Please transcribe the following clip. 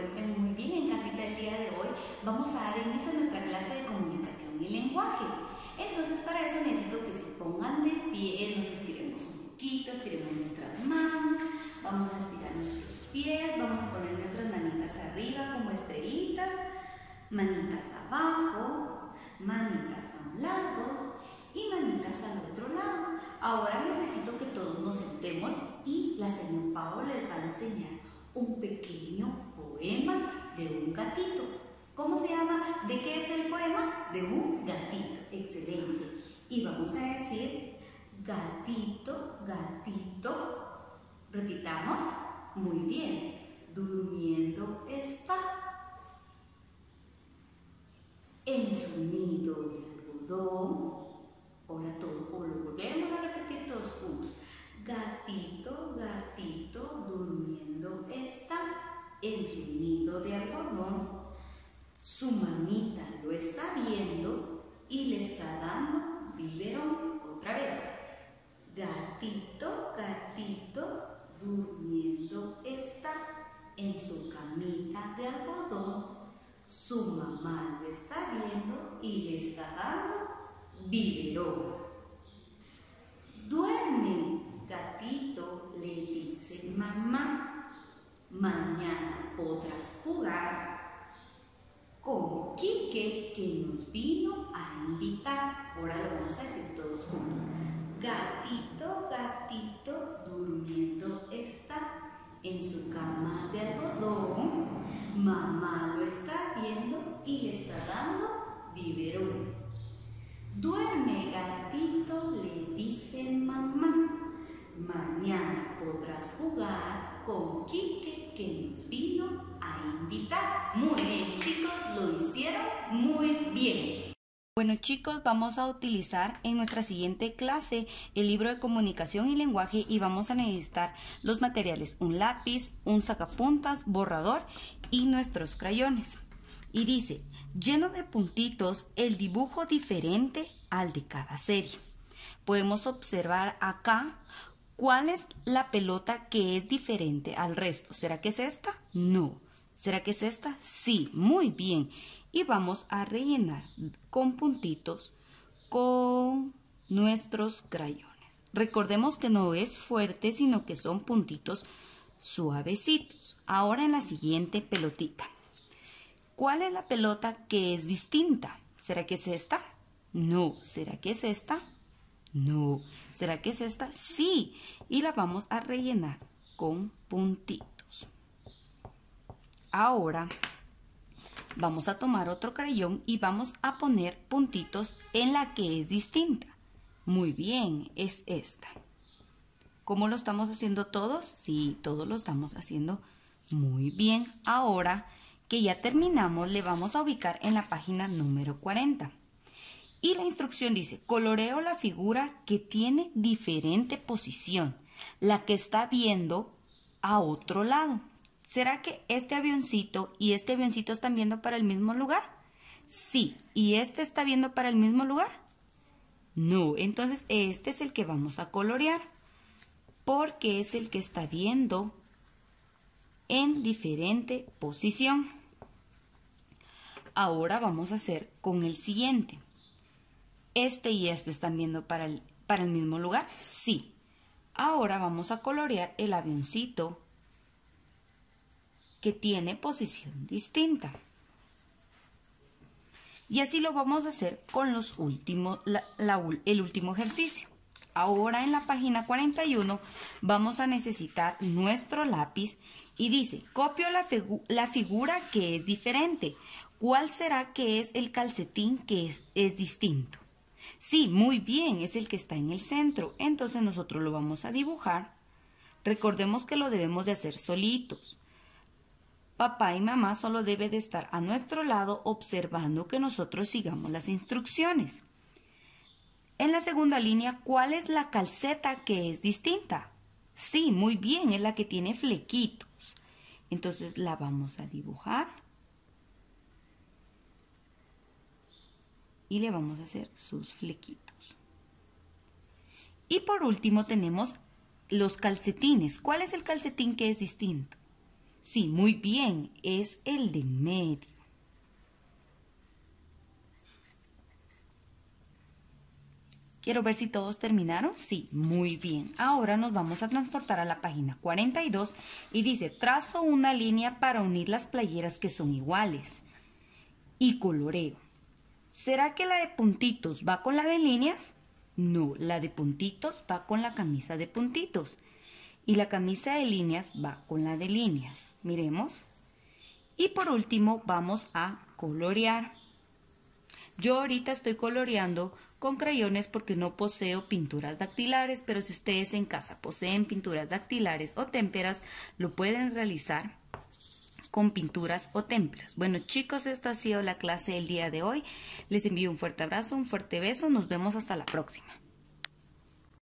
encuentren muy bien en casita el día de hoy. Vamos a dar inicio a nuestra clase de comunicación y lenguaje. Entonces, para eso necesito que se pongan de pie, nos estiremos un poquito, estiremos nuestras manos, vamos a estirar nuestros pies, vamos a poner nuestras manitas arriba como estrellitas, manitas abajo, manitas a un lado y manitas al otro lado. Ahora necesito que todos nos sentemos y la señora Pau les va a enseñar un pequeño poema de un gatito. ¿Cómo se llama? ¿De qué es el poema? De un gatito. Excelente. Y vamos a decir gatito, gatito. Repitamos. Muy bien. Durmiendo está en su nido de algodón. Ahora todo, o lo volvemos a repetir todos juntos. Gatito, gatito, durmiendo está en su nido de algodón. Su mamita lo está viendo y le está dando biberón. Otra vez. Gatito, gatito, durmiendo está en su camita de algodón. Su mamá lo está viendo y le está dando biberón. Duerme, gatito, le dice mamá. Mañana podrás jugar con Quique, que nos vino a invitar. Ahora lo vamos a decir todos juntos. Gatito, gatito, durmiendo está en su cama de algodón. Mamá lo está viendo y le está dando biberón. Duerme, gatito, le dice mamá. Mañana podrás jugar con Quique, que nos vino a invitar. Muy bien, chicos, lo hicieron muy bien. Bueno, chicos, vamos a utilizar en nuestra siguiente clase el libro de comunicación y lenguaje y vamos a necesitar los materiales, un lápiz, un sacapuntas, borrador y nuestros crayones. Y dice, lleno de puntitos, el dibujo diferente al de cada serie. Podemos observar acá cuál es la pelota que es diferente al resto. ¿Será que es esta? No. ¿Será que es esta? Sí, muy bien. Y vamos a rellenar con puntitos con nuestros crayones. Recordemos que no es fuerte, sino que son puntitos suavecitos. Ahora en la siguiente pelotita. ¿Cuál es la pelota que es distinta? ¿Será que es esta? No. ¿Será que es esta? No. ¿Será que es esta? Sí. Y la vamos a rellenar con puntitos. Ahora vamos a tomar otro crayón y vamos a poner puntitos en la que es distinta. Muy bien, es esta. ¿Cómo lo estamos haciendo todos? Sí, todos lo estamos haciendo muy bien. Ahora que ya terminamos, le vamos a ubicar en la página número 40. Y la instrucción dice, coloreo la figura que tiene diferente posición, la que está viendo a otro lado. ¿Será que este avioncito y este avioncito están viendo para el mismo lugar? Sí. ¿Y este está viendo para el mismo lugar? No. Entonces, este es el que vamos a colorear, porque es el que está viendo en diferente posición. Ahora vamos a hacer con el siguiente. ¿Este y este están viendo para el mismo lugar? Sí. Ahora vamos a colorear el avioncito que tiene posición distinta. Y así lo vamos a hacer con los el último ejercicio. Ahora en la página 41 vamos a necesitar nuestro lápiz y dice, copio la figura que es diferente. ¿Cuál será que es el calcetín que es distinto? Sí, muy bien, es el que está en el centro. Entonces nosotros lo vamos a dibujar. Recordemos que lo debemos de hacer solitos. Papá y mamá solo debe de estar a nuestro lado observando que nosotros sigamos las instrucciones. En la segunda línea, ¿cuál es la calceta que es distinta? Sí, muy bien, es la que tiene flequitos. Entonces la vamos a dibujar. Y le vamos a hacer sus flequitos. Y por último tenemos los calcetines. ¿Cuál es el calcetín que es distinto? Sí, muy bien, es el de en medio. Quiero ver si todos terminaron. Sí, muy bien. Ahora nos vamos a transportar a la página 42 y dice, trazo una línea para unir las playeras que son iguales. Y coloreo. ¿Será que la de puntitos va con la de líneas? No, la de puntitos va con la camisa de puntitos. Y la camisa de líneas va con la de líneas. Miremos. Y por último vamos a colorear. Yo ahorita estoy coloreando con crayones porque no poseo pinturas dactilares, pero si ustedes en casa poseen pinturas dactilares o témperas, lo pueden realizar con pinturas o témperas. Bueno chicos, esta ha sido la clase del día de hoy. Les envío un fuerte abrazo, un fuerte beso. Nos vemos hasta la próxima.